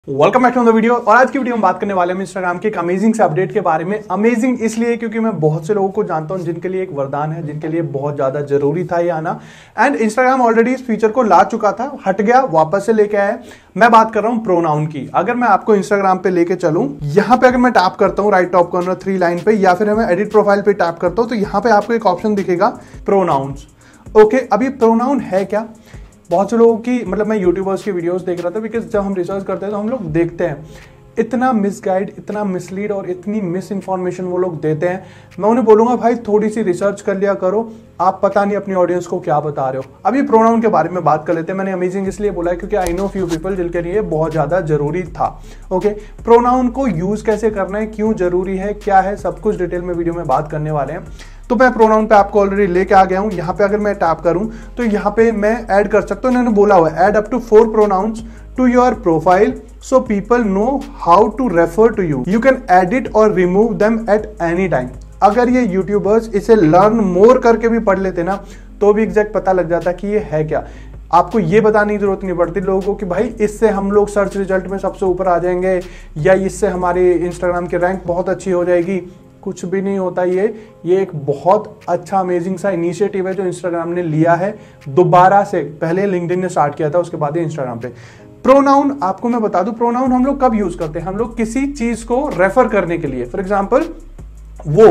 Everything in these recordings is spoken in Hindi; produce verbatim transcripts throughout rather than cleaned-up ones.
Welcome back to the video. और आज की वीडियो में बात करने वाले हैं इंस्टाग्राम के एक अमेजिंग से अपडेट के बारे में। अमेजिंग इसलिए क्योंकि मैं बहुत से लोगों को जानता हूं जिनके लिए एक वरदान है, जिनके लिए बहुत ज्यादा जरूरी था ये आना। एंड इंस्टाग्राम ऑलरेडी इस फीचर को ला चुका था, हट गया, वापस से लेके आया। मैं बात कर रहा हूं प्रोनाउन की। अगर मैं आपको इंस्टाग्राम पे लेके चलूं, यहाँ पे अगर मैं टैप करता हूँ right top corner three line पे, या फिर मैं एडिट प्रोफाइल पे टैप करता हूँ, तो यहाँ पे आपको एक ऑप्शन दिखेगा प्रोनाउंस। ओके, अभी प्रोनाउन है क्या? बहुत से लोगों की, मतलब मैं यूट्यूबर्स की वीडियोस देख रहा था, बिकॉज जब हम रिसर्च करते हैं तो हम लोग देखते हैं इतना मिसगाइड, इतना मिसलीड और इतनी मिस इन्फॉर्मेशन वो लोग देते हैं। मैं उन्हें बोलूंगा भाई थोड़ी सी रिसर्च कर लिया करो, आप पता नहीं अपनी ऑडियंस को क्या बता रहे हो। अभी प्रोनाउन के बारे में बात कर लेते हैं। मैंने अमेजिंग इसलिए बोला है क्योंकि आई नो फ्यू पीपल जिनके लिए बहुत ज्यादा जरूरी था। ओके, प्रोनाउन को यूज कैसे करना है, क्यों जरूरी है, क्या है, सब कुछ डिटेल में वीडियो में बात करने वाले हैं। तो मैं प्रोनाउन पे आपको ऑलरेडी लेके आ गया हूं। यहाँ पे अगर मैं टैप करूं तो यहाँ पे मैं ऐड कर सकता हूं। इन्होंने बोला हुआ है add up to four pronouns to your profile so people know how to refer to you. You can edit or remove them at any time. अगर ये यूट्यूबर्स इसे लर्न मोर करके भी पढ़ लेते ना, तो भी एग्जैक्ट पता लग जाता कि ये है क्या। आपको ये बताने की जरूरत नहीं पड़ती लोगों को कि भाई इससे हम लोग सर्च रिजल्ट में सबसे ऊपर आ जाएंगे, या इससे हमारी इंस्टाग्राम की रैंक बहुत अच्छी हो जाएगी। कुछ भी नहीं होता। ये ये एक बहुत अच्छा अमेजिंग सा इनिशिएटिव है जो इंस्टाग्राम ने लिया है दोबारा से। पहले लिंक्डइन ने स्टार्ट किया था, उसके बाद ही इंस्टाग्राम पे। प्रोनाउन आपको मैं बता दूं, प्रोनाउन हम लोग कब यूज करते हैं? हम लोग किसी चीज को रेफर करने के लिए। फॉर एग्जाम्पल वो,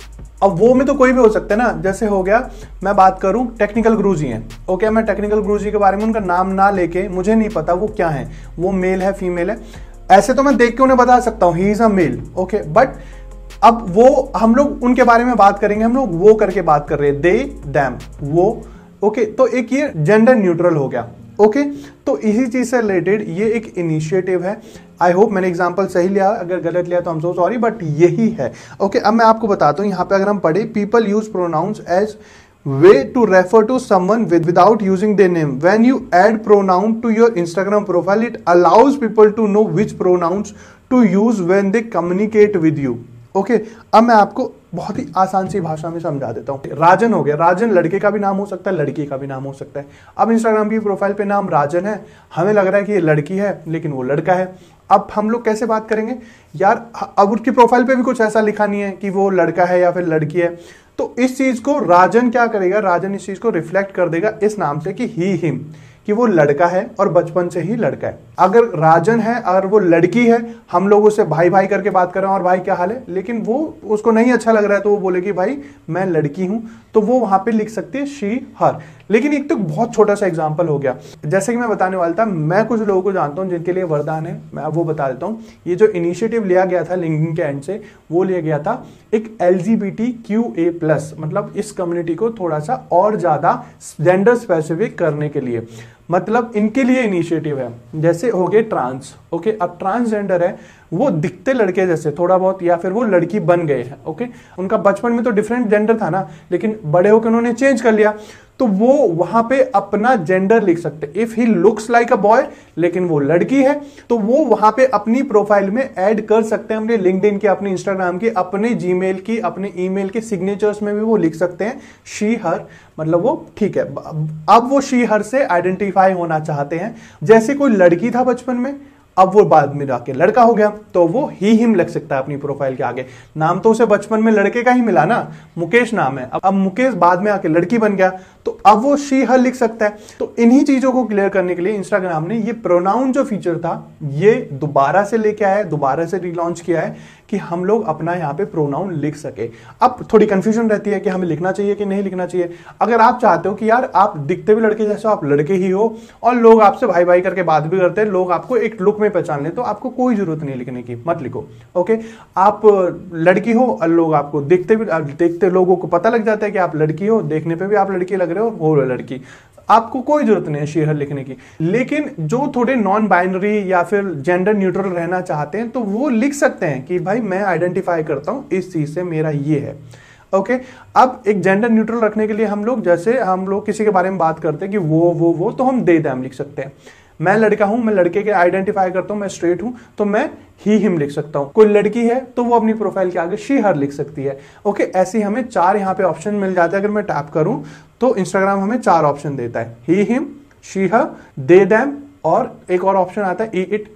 अब वो में तो कोई भी हो सकता है ना। जैसे हो गया, मैं बात करूं टेक्निकल गुरुजी हैं। ओके, मैं टेक्निकल गुरुजी के बारे में उनका नाम ना लेके, मुझे नहीं पता वो क्या है, वो मेल है फीमेल है, ऐसे तो मैं देख के उन्हें बता सकता हूं he is a male. Okay, but अब वो हम लोग उनके बारे में बात करेंगे, हम लोग वो करके बात कर रहे हैं, दे दैम वो। ओके, तो एक ये जेंडर न्यूट्रल हो गया। ओके, तो इसी चीज से रिलेटेड ये एक इनिशिएटिव है। आई होप मैंने एग्जांपल सही लिया, अगर गलत लिया तो हम सो सॉरी, बट यही है। ओके, अब मैं आपको बताता हूं। यहाँ पे अगर हम पढ़े, people use pronouns as way to refer to someone with without using their name. When you add pronoun to your Instagram profile, it allows people to know which pronouns to use when they communicate with you. Okay okay, अब मैं आपको बहुत ही आसान सी भाषा में समझा देता हूँ। राजन हो गया, राजन लड़के का भी नाम हो सकता है, लड़की का भी नाम हो सकता है। अब इंस्टाग्राम की प्रोफाइल पे नाम राजन है, हमें लग रहा है कि ये लड़की है लेकिन वो लड़का है। अब हम लोग कैसे बात करेंगे यार? अब उसकी प्रोफाइल पे भी कुछ ऐसा लिखा नहीं है कि वो लड़का है या फिर लड़की है। तो इस चीज को राजन क्या करेगा, राजन इस चीज को रिफ्लेक्ट कर देगा इस नाम से कि ही हिम, कि वो लड़का है और बचपन से ही लड़का है। अगर राजन है, अगर वो लड़की है, हम लोग उससे भाई भाई करके बात कर रहे हैं और भाई क्या हाल है, लेकिन वो उसको नहीं अच्छा लग रहा है तो वो बोलेगी भाई मैं लड़की हूं, तो वो वहां पे लिख सकती है शी हर। लेकिन एक तो बहुत छोटा सा एग्जांपल हो गया। जैसे कि मैं बताने वाला था, मैं कुछ लोगों को जानता हूं जिनके लिए वरदान है, मैं वो बता देता हूं। ये जो इनिशिएटिव लिया गया था लिंक्डइन के एंड से, वो लिया गया था एक L G B T Q A plus, मतलब इस कम्युनिटी को थोड़ा सा और ज्यादा जेंडर स्पेसिफिक करने के लिए, मतलब इनके लिए इनिशिएटिव है। जैसे हो गए ट्रांस। ओके, अब ट्रांसजेंडर है, वो दिखते लड़के जैसे थोड़ा बहुत, या फिर वो लड़की बन गए हैं। ओके, उनका बचपन में तो डिफरेंट जेंडर था ना, लेकिन बड़े होकर उन्होंने चेंज कर लिया, तो वो वहां पे अपना जेंडर लिख सकते। If he looks like a boy लेकिन वो लड़की है, तो वो वहां पे अपनी प्रोफाइल में ऐड कर सकते हैं, अपने लिंक्डइन की, अपने इंस्टाग्राम की, अपने जीमेल की, अपने ईमेल के सिग्नेचर्स में भी वो लिख सकते हैं शी हर, मतलब वो ठीक है। अब वो शी हर से आइडेंटिफाई होना चाहते हैं। जैसे कोई लड़की था बचपन में, अब वो बाद में जाके लड़का हो गया, तो वो ही हिम लग सकता है अपनी प्रोफाइल के आगे। नाम तो उसे बचपन में लड़के का ही मिला ना, मुकेश नाम है, अब मुकेश बाद में आके लड़की बन गया, तो अब वो शी हर लिख सकता है। तो इन्हीं चीजों को क्लियर करने के लिए इंस्टाग्राम ने ये प्रोनाउन जो फीचर था, ये दोबारा से लेके आया है, दोबारा से रिलॉन्च किया है कि हम लोग अपना यहाँ पे प्रोनाउन लिख सके। अब थोड़ी कंफ्यूजन रहती है कि हमें लिखना चाहिए कि नहीं लिखना चाहिए। अगर आप चाहते हो कि यार आप दिखते भी लड़के जैसे, आप लड़के ही हो और लोग आपसे भाई भाई करके बात भी करते हैं, लोग आपको एक लुक में पहचान ले, तो आपको कोई जरूरत नहीं लिखने की, मत लिखो। ओके, आप लड़की हो और लोग आपको देखते भी, देखते लोगों को पता लग जाता है कि आप लड़की हो, देखने पे भी आप लड़की लग रहे हो, हो लड़की, आपको कोई जरूरत नहीं है शी हर लिखने की। लेकिन जो थोड़े नॉन बाइनरी या फिर जेंडर न्यूट्रल रहना चाहते हैं, तो वो लिख सकते हैं कि भाई मैं आइडेंटिफाई करता हूं इस चीज से, मेरा ये है। ओके, अब एक जेंडर न्यूट्रल रखने के लिए हम लोग, जैसे हम लोग किसी के बारे में बात करते हैं कि वो वो वो तो हम दे दैम लिख सकते हैं। मैं लड़का हूं, मैं लड़के के आइडेंटिफाई करता हूं, मैं स्ट्रेट हूं, तो मैं ही हिम लिख सकता हूं। कोई लड़की है तो वो अपनी प्रोफाइल के आगे शी हर लिख सकती है। ओके, ऐसे हमें चार यहाँ पे ऑप्शन मिल जाते हैं। अगर मैं टैप करूं तो इंस्टाग्राम हमें चार ऑप्शन देता है, he him, she her, they them, और एक और ऑप्शन आता है ई इट,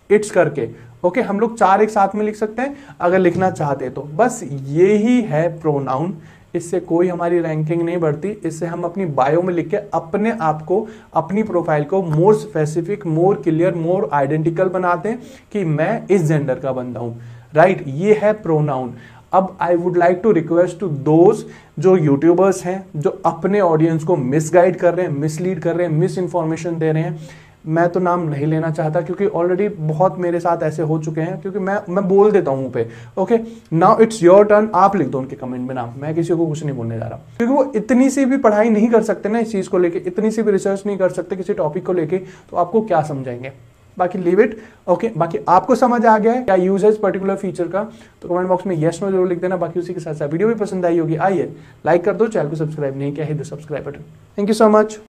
इट्स करके। ओके okay, हम लोग चार एक साथ में लिख सकते हैं अगर लिखना चाहते तो। बस ये ही है प्रोनाउन, इससे कोई हमारी रैंकिंग नहीं बढ़ती। इससे हम अपनी बायो में लिख के अपने आप को, अपनी प्रोफाइल को more specific, more clear, more identical बनाते हैं कि मैं इस जेंडर का बंदा हूं। राइट, ये है प्रोनाउन। अब I would like to request to those जो यूट्यूबर्स हैं जो अपने ऑडियंस को मिसगाइड कर रहे हैं, मिसलीड कर रहे हैं, मिस इन्फॉर्मेशन दे रहे हैं, मैं तो नाम नहीं लेना चाहता क्योंकि ऑलरेडी बहुत मेरे साथ ऐसे हो चुके हैं, क्योंकि मैं मैं बोल देता हूं मुंह पे। Okay, now it's your turn, आप लिख दो उनके कमेंट में नाम, मैं किसी को कुछ नहीं बोलने जा रहा, क्योंकि वो इतनी सी भी पढ़ाई नहीं कर सकते ना इस चीज को लेके, इतनी सी भी रिसर्च नहीं कर सकते किसी टॉपिक को लेके, तो आपको क्या समझाएंगे। बाकी लीव इट। ओके, बाकी आपको समझ आ गया है क्या यूज है इस पर्टिकुलर फीचर का, तो कमेंट बॉक्स में यस नो जरूर लिख देना। बाकी उसी के साथ साथ वीडियो भी पसंद आई होगी, आइए लाइक कर दो, चैनल को सब्सक्राइब नहीं किया है तो subscribe button. Thank you so much.